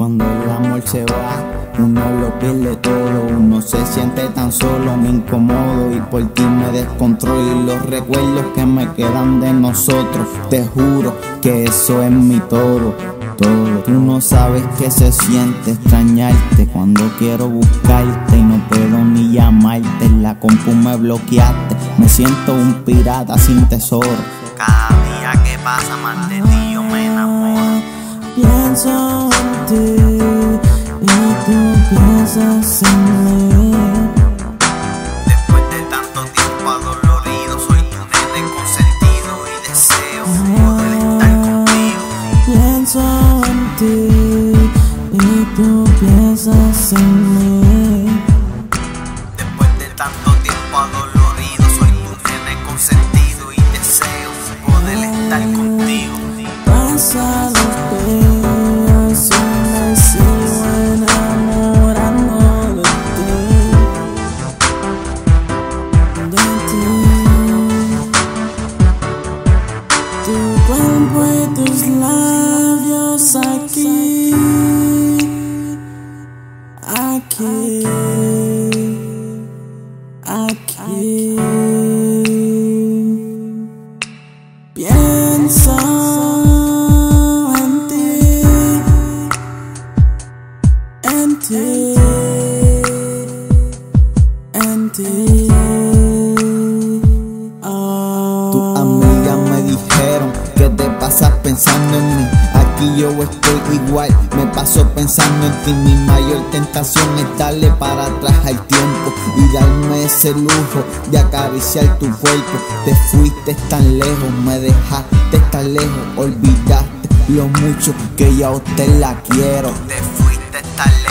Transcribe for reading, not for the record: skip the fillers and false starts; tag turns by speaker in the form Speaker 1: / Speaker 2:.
Speaker 1: Cuando el amor se va, uno lo pierde todo. Uno se siente tan solo, me incomodo y por ti me descontrolo. Y los recuerdos que me quedan de nosotros, te juro que eso es mi todo. Tú no sabes qué se siente extrañarte cuando quiero buscarte y no puedo ni llamarte. En la compu me bloqueaste, me siento un pirata sin tesoro. Cada día que pasa más de ti yo me enamoro.
Speaker 2: Pienso en ti y tú piensas en mí.
Speaker 1: Después de tanto tiempo adolorido, soy tu nene consentido y deseo poder estar contigo.
Speaker 2: Pienso en ti y tú piensas en mí.
Speaker 1: Después de tanto tiempo adolorido, soy tu nene consentido y deseo poder estar contigo.
Speaker 2: Pasa los días y me sigo enamorando de ti, tu cuerpo y tus labios aquí, aquí, aquí. Pienso en ti, en ti. Oh.
Speaker 1: Tus amigas me dijeron que te pasas pensando en mí. Aquí yo estoy igual, me paso pensando en ti. Mi mayor tentación es darle para atrás al tiempo y darme ese lujo de acariciar tu cuerpo. Te fuiste tan lejos, me dejaste tan lejos, olvidaste lo mucho que yo a usted la quiero. Te fuiste tan lejos.